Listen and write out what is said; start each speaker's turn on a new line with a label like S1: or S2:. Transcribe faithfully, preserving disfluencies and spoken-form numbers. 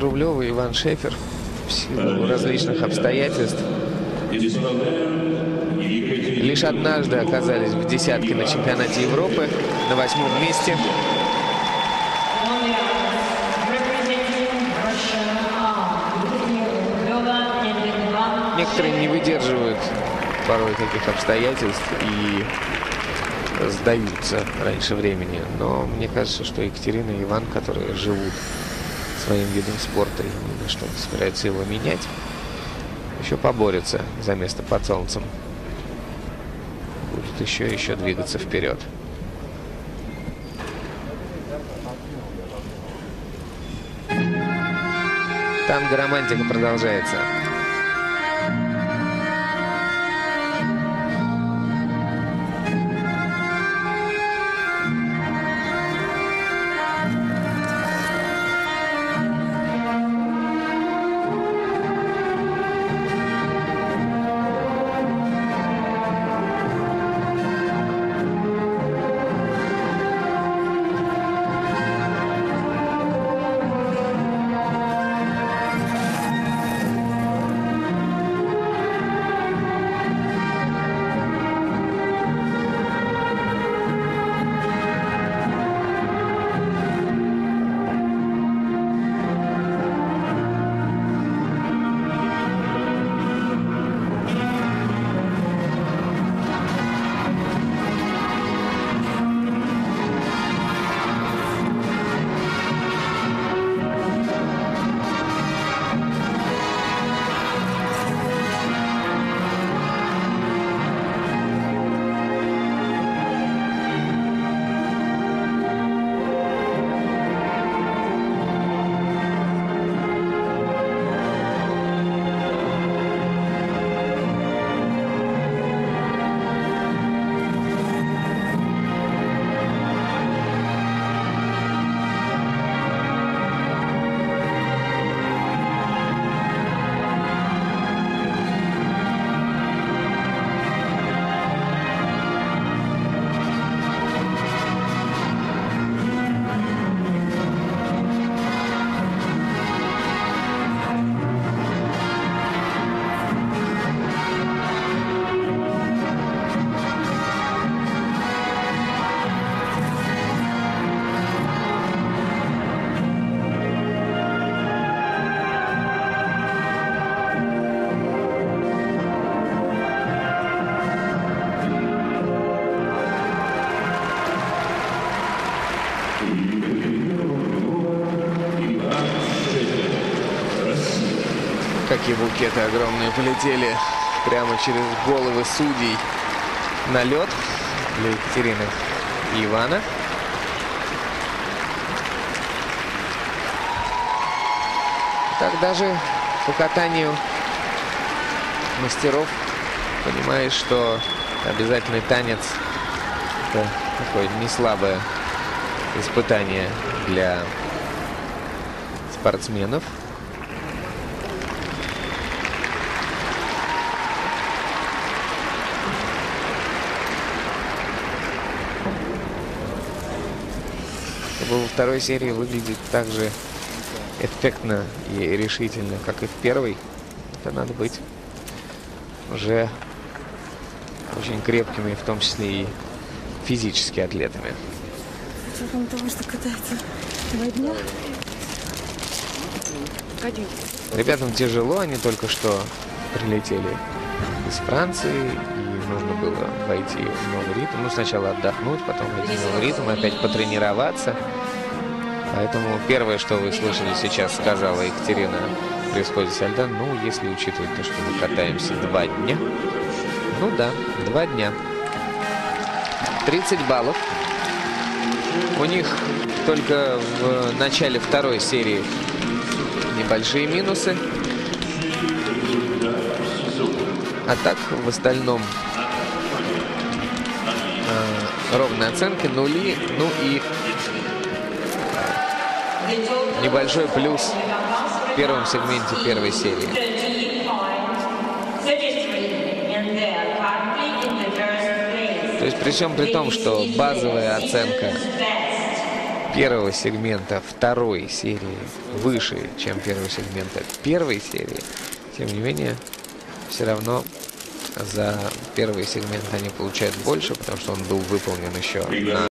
S1: Рублев и Иван Шефер в силу различных обстоятельств лишь однажды оказались в десятке на чемпионате Европы, на восьмом месте. Некоторые не выдерживают порой таких обстоятельств и сдаются раньше времени. Но мне кажется, что Екатерина и Иван, которые живут своим видом спорта и ни на что не собираются его менять, еще поборются за место под солнцем. Будут еще и еще двигаться вперед. Танго-романтика продолжается. Какие букеты огромные полетели прямо через головы судей на лед для Екатерины и Ивана. Так даже по катанию мастеров понимаешь, что обязательный танец — это такое неслабое испытание для спортсменов. Во второй серии выглядит так же эффектно и решительно, как и в первой. Это надо быть уже очень крепкими, в том числе и физически атлетами.
S2: С учетом того, что катается два дня.
S1: Ребятам тяжело, они только что прилетели из Франции, и нужно было войти в новый ритм. Ну, сначала отдохнуть, потом войти в новый ритм, опять потренироваться. Поэтому первое, что вы слышали сейчас, сказала Екатерина при сходе со льда, ну, если учитывать то, что мы катаемся два дня. Ну да, два дня. тридцать баллов. У них только в начале второй серии небольшие минусы. А так, в остальном, э, ровные оценки, нули, ну и небольшой плюс в первом сегменте первой серии. То есть при всем при том, что базовая оценка первого сегмента второй серии выше, чем первого сегмента первой серии, тем не менее, все равно за первый сегмент они получают больше, потому что он был выполнен еще на